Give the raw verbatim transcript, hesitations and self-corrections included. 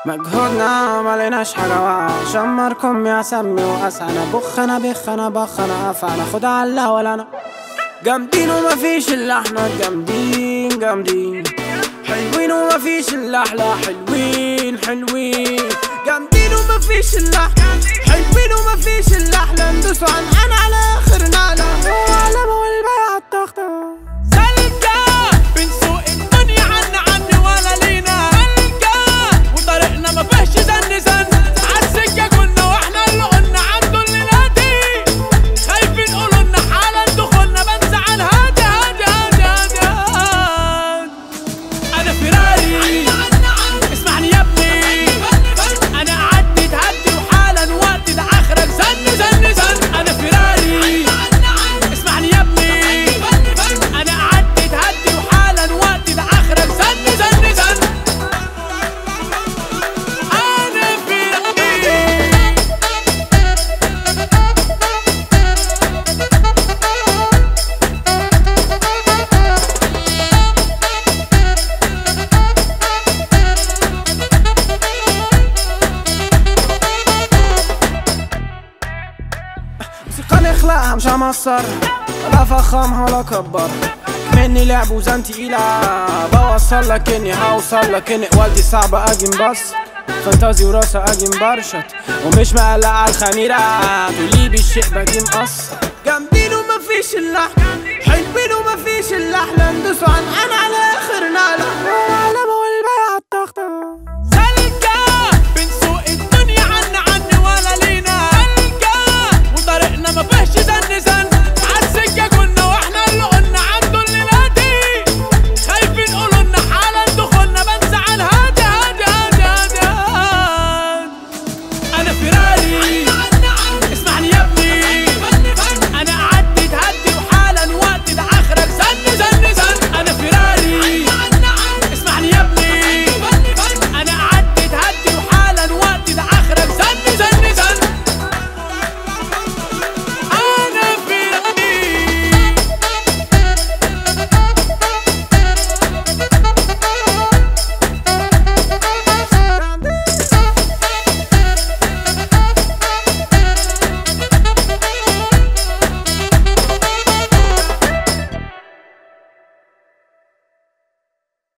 مجهودنا مليناش حاجة، شمركم يا سمي وأسعنا، بخنا بخنا بخنا أفعنا، خد على ولا أنا جامدين ومفيش إلا احنا، جامدين جامدين حلوين ومفيش إلا أحلى، حلوين حلوين جامدين ومفيش إلا احنا، حلوين ومفيش إلا أحلى، ندوسوا عنقنا على آخر نقلة، وعلى والبيع عالتخته موسيقى نخلقها مش همصر، ولا فخمها ولا كبر، مني لعب وزن تقيلة، بوصل لك اني هوصل لك اني والدي صعبة اجي مبص، فانتازي وراسة اجي مبرشط، ومش مقلق على الخميرة، تقولي بالشيء باجي مقصر، جامدين ومفيش الا احنا، حلوين ومفيش الا احلى، ندوسوا عنقنا على اخر نقلة، وعلى والبيع عالتخته.